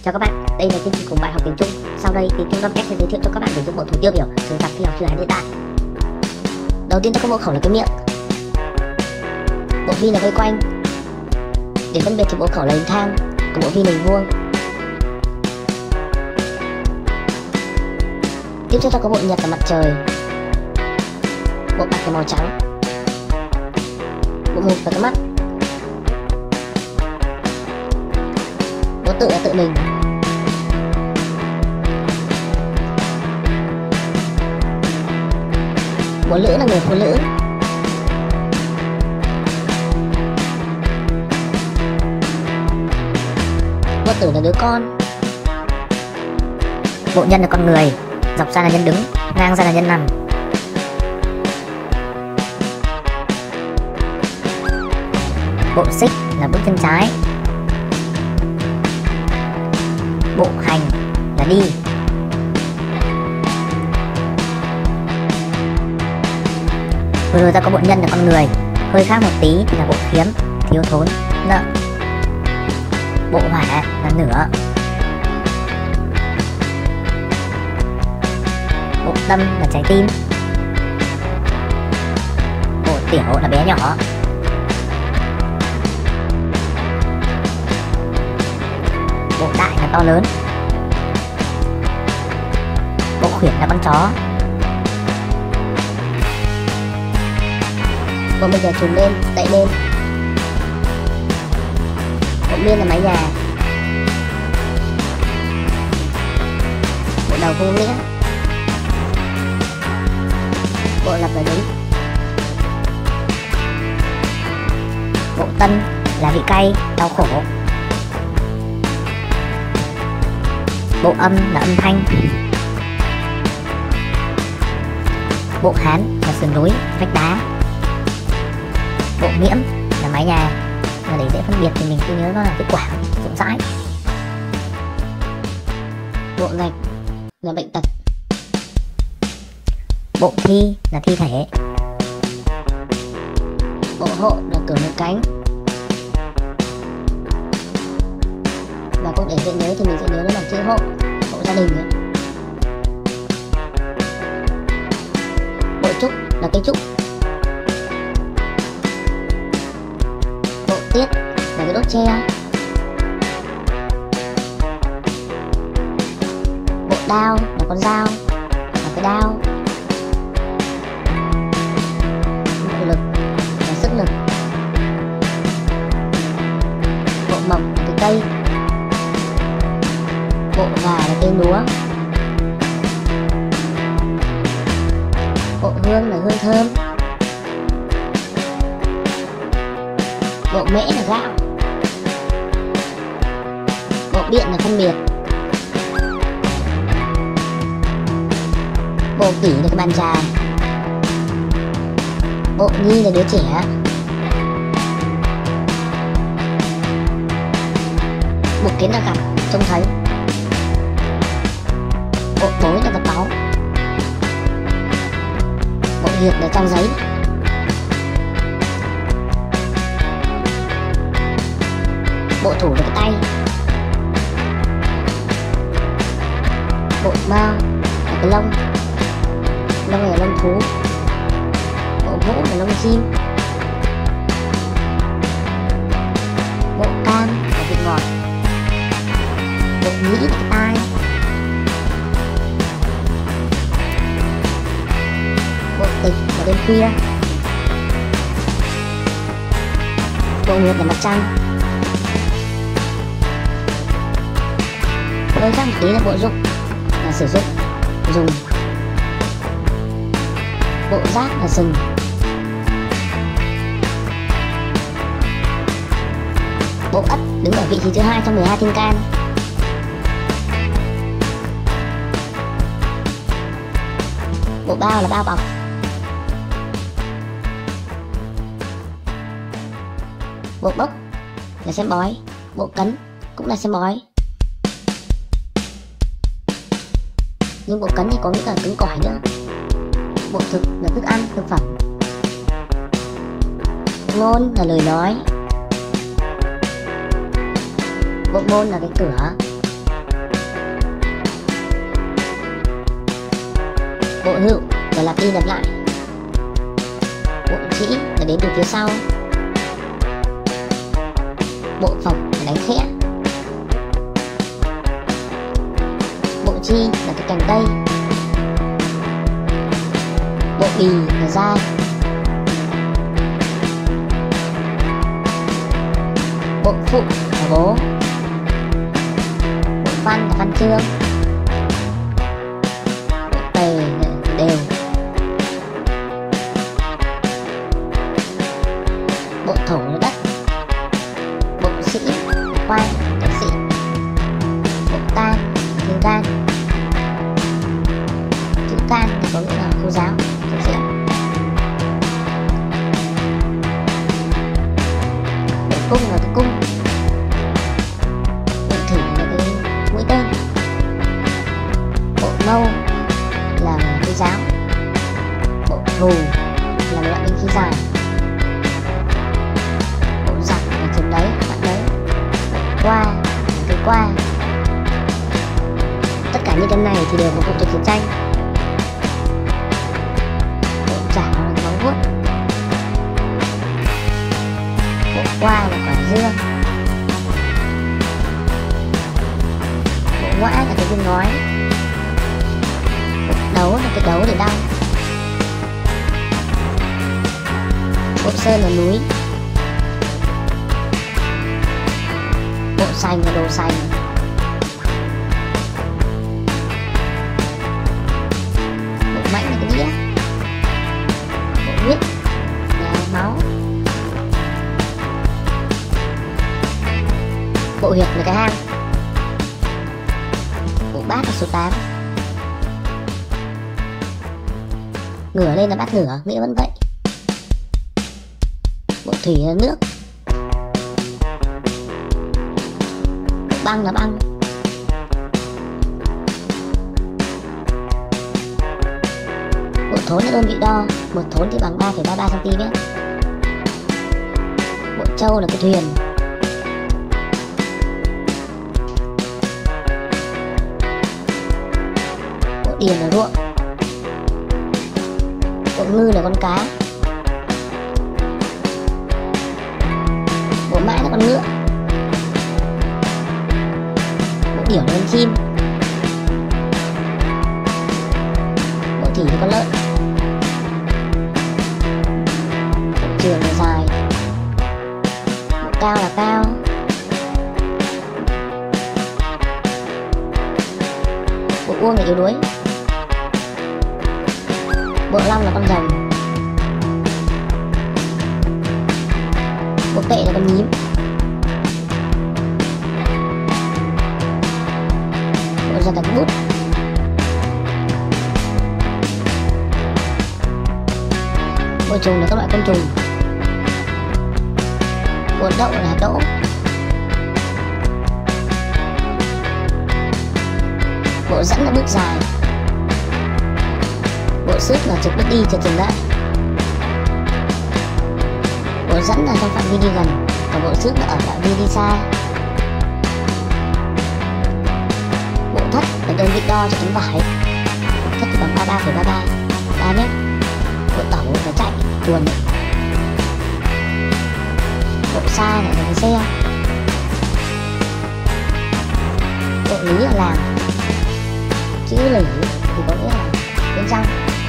Chào các bạn, đây là chương trình cùng bài học tiếng Trung. Sau đây thì Trung Tâm Cách sẽ giới thiệu cho các bạn về những bộ thủ tiêu biểu thường gặp khi học chữ Hán hiện đại. Đầu tiên ta có bộ khẩu là cái miệng, bộ vi là vây quanh. Để phân biệt thì bộ khẩu là hình thang, còn bộ vi là hình vuông. Tiếp theo ta có bộ nhật là mặt trời, bộ bạch là màu trắng, bộ mục là cái mắt, bộ tự là tự mình, bộ lữ là người phụ nữ, bộ tử là đứa con, bộ nhân là con người, dọc ra là nhân đứng, ngang ra là nhân nằm. Bộ xích là bước chân trái, bộ hành là đi. Vừa rồi ta có bộ nhân là con người, hơi khác một tí thì là bộ khiếm, thiếu thốn, nợ. Bộ hỏa là nửa, bộ tâm là trái tim, bộ tiểu là bé nhỏ, bộ đại là to lớn, bộ khuyển là con chó, bộ mình là trùm lên, đậy lên, bộ miên là mái nhà, bộ đầu vô nghĩa, bộ lập là đúng, bộ tân là vị cay, đau khổ, bộ âm là âm thanh, bộ hán là sườn núi, vách đá, bộ nghiễm là mái nhà. Và để dễ phân biệt thì mình cứ nhớ nó là cái quảng rộng rãi. Bộ ngạch là bệnh tật, bộ thi là thi thể, bộ hộ là cửa một cánh. Và cũng để dễ nhớ thì mình sẽ nhớ nó bằng chữ hộ, hộ gia đình nữa. Bộ trúc là cây trúc, bộ tiết là cái đốt tre, bộ đao là con dao là cái đao, bộ lực là sức lực, bộ mộc là cái cây, bộ gà là cây lúa, bộ hương là hương thơm, bộ mễ là gạo, bộ biện là phân biệt, bộ kỷ là cái bàn trà, bộ nhi là đứa trẻ, bộ kiến là gặp, trông thấy, bộ tối là vật báu, bộ hiệp là trang giấy, bộ thủ là cái tay, bộ mao là cái lông, lông này là lông thú, bộ vũ là lông chim, bộ cam là vị ngọt, bộ nhĩ là cái tai, bộ tịch là đêm khuya, bộ nguyệt là mặt trăng. Hơi khác một tí là bộ dụng là sử dụng, dùng, bộ giác là sừng, bộ ất đứng ở vị trí thứ 2 trong 12 thiên can, bộ bao là bao bọc, bộ bốc là xem bói, bộ cấn cũng là xem bói. Nhưng bộ cấn thì có nghĩa là cứng cỏi nữa. Bộ thực là thức ăn, thực phẩm. Ngôn là lời nói. Bộ môn là cái cửa. Bộ hữu là lặp đi lặp lại. Bộ chỉ là đến từ phía sau. Bộ phộc là đánh khẽ. Bộ chi là cái cành cây. Bộ bì là dai. Bộ phụ là bố. Bộ văn là văn chương. Bộ tề là đều. Bộ thổ là đất. Bộ sĩ là khoan, cái sĩ. Bộ can là thiên can. Chữ can là có nghĩa là cô giáo, giáo sĩ. Bộ cung là cái cung. Bộ thủy là cái mũi tên. Bộ mâu là cây giáo. Bộ thù là một loại binh khí dài. Bộ giặc là chừng đấy, bạn đấy. Bộ qua là cây qua. Tất cả những cái này thì đều phục vụ cho chiến tranh. Bộ chảo là cái móng vuốt. Bộ qua là quả dưa. Bộ ngoã là cái viên ngói. Bộ đấu là cái đấu để đau. Bộ sơn là núi. Bộ sành là đồ sành. Bộ mãnh là cái đĩa. Bộ huyết là máu. Bộ huyệt là cái hang. Bộ bát là số 8. Ngửa lên là bát ngửa, nghĩa vẫn vậy. Bộ thủy là nước. Bộ băng là băng. Bộ thốn là đơn vị đo. Một thốn thì bằng 3,33 cm. Bộ trâu là cái thuyền. Bộ điền là ruộng. Bộ ngư là con cá. Bộ mã là con ngựa. Bộ điểu là con chim. Bộ thủy là con lợn. Bộ trường là dài. Bộ cao là cao. Bộ uông là yếu đuối. Bộ long là con rồng. Bộ tệ là con nhím. Bộ giật là cái bút. Bộ trùng là các loại côn trùng. Bộ đậu là hạt đỗ. Bộ dẫn là bước dài. Bộ xước là trượt bước đi, trượt dừng lại. Bộ dẫn là trong phạm vi đi gần, còn bộ xước là ở phạm vi đi xa. Bộ thất là đơn vị đo cho tấm vải. Bộ thất thì bằng 33,33 3 mét. Bộ tẩu là chạy, tuồn. Bộ xa là cái xe. Bộ lý là làm. Chữ lỷ thì có nghĩa là bên trong.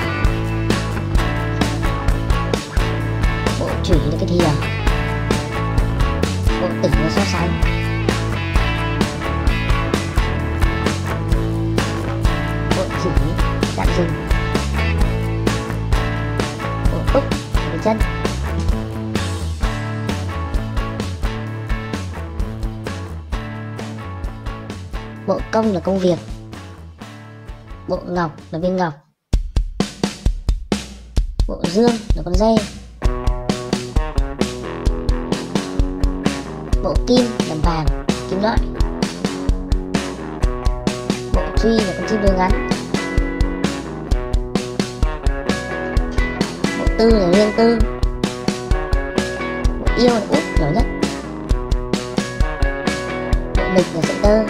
Bộ chủy là cái thìa. Bộ tỉ là so sánh. Bộ chỉ tạm dừng. Bộ túc là cái chân. Bộ công là công việc. Bộ ngọc là viên ngọc. Bộ dương là con dê. Bộ kim là vàng, kim loại. Bộ truy là con chim đuôi ngắn. Bộ tư là riêng tư. Bộ yêu là út nhỏ nhất. Bộ mịch là sợi tơ.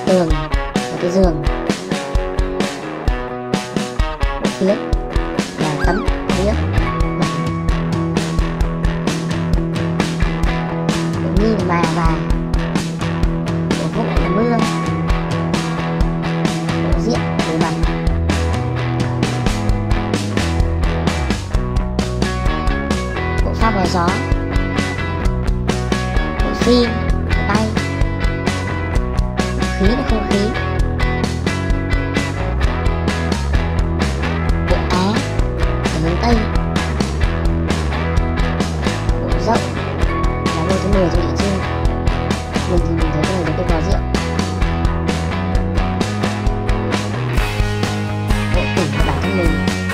tường, một cái giường. Bộ phía là tấm phía. Bộ nghi là bà và bộ vụ là mưa. Bộ diện là bằng. Bộ phao vào gió. Bộ phi là bay. Khí là không khí. Bộ á là hướng tây. Bộ rộng là ngôi thứ 10 trong địa chương. Mình thì mình thấy cái này giống cái vò rượu. Bộ tỉnh là bản thân mình.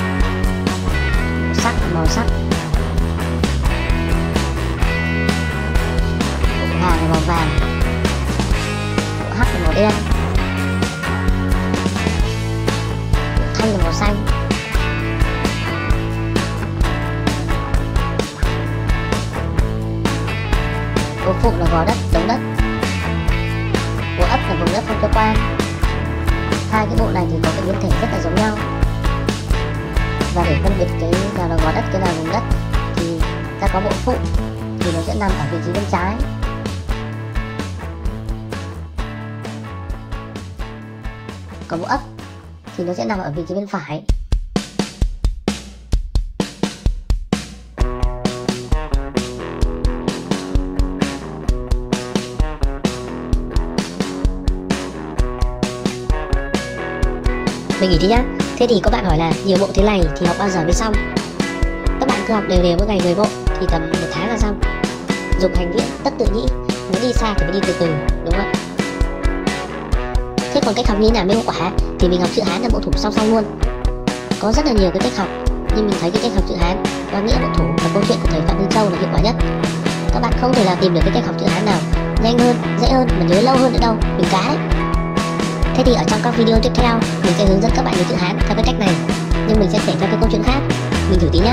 Bộ sắc là màu sắc. Bộ vàng là màu vàng. Bộ hắc là màu đen. Bộ thanh là màu xanh. Bộ phụng là gò đất, đống đất. Bộ ấp là vùng đất không cơ quan. Hai cái bộ này thì có cái biến thể rất là giống nhau. Và để phân biệt cái nào là gò đất, cái nào là vùng đất thì ta có bộ phụng thì nó sẽ nằm ở vị trí bên trái. Còn bộ ấp thì nó sẽ nằm ở vị trí bên phải. Mình nghỉ đi nhá. Thế thì có bạn hỏi là nhiều bộ thế này thì học bao giờ mới xong? Các bạn cứ học đều đều mỗi ngày 10 bộ thì tầm 1 tháng là xong. Dục hành viễn tất tự nhĩ, muốn đi xa thì phải đi từ từ, đúng không? Thế còn cách học như thế nào mới hiệu quả thì mình học chữ Hán là bộ thủ song song luôn. Có rất là nhiều cái cách học, nhưng mình thấy cái cách học chữ Hán và nghĩa bộ thủ và câu chuyện của thầy Phạm Minh Châu là hiệu quả nhất. Các bạn không thể nào tìm được cái cách học chữ Hán nào nhanh hơn, dễ hơn mà nhớ lâu hơn nữa đâu, mình cá đấy. Thế thì ở trong các video tiếp theo mình sẽ hướng dẫn các bạn nhớ chữ Hán theo cái cách này, nhưng mình sẽ kể theo cái câu chuyện khác. Mình thử tí nhá.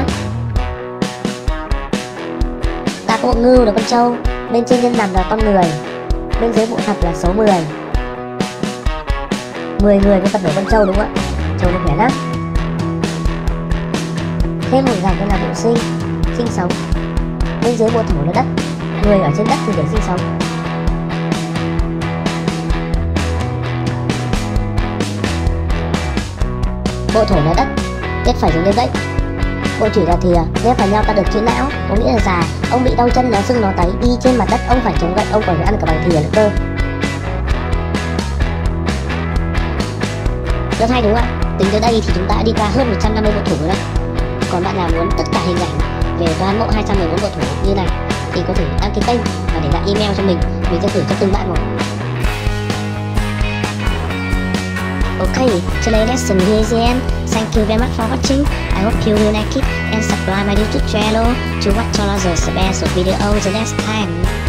Ta có bộ ngưu là con trâu, bên trên nhân nằm là con người, bên dưới bộ thập là số 10. 10 người con tập nổi con trâu, đúng không ạ? Trâu nó khỏe lắm. Thêm một gạch là bộ sinh, sinh sống. Bên dưới bộ thổ là đất, người ở trên đất thì để sinh sống. Bộ thổ là đất, ghép phải xuống lên gãy. Bộ thủy là thìa, ghép vào nhau ta được chữ não, có nghĩa là già. Ông bị đau chân, nó sưng nó tấy, đi trên mặt đất ông phải chống gậy, ông còn phải ăn cả bằng thìa nữa cơ. Rất hay đúng không ạ? Tính tới đây thì chúng ta đã đi qua hơn 150 bộ thủ rồi đấy. Còn bạn nào muốn tất cả hình ảnh về toàn bộ 214 bộ thủ như này thì có thể đăng ký kênh và để lại email cho mình sẽ gửi cho từng bạn một. Okay, today's lesson here is the end. Thank you very much for watching. I hope you will like it and subscribe my YouTube channel to watch all other special videos the next time.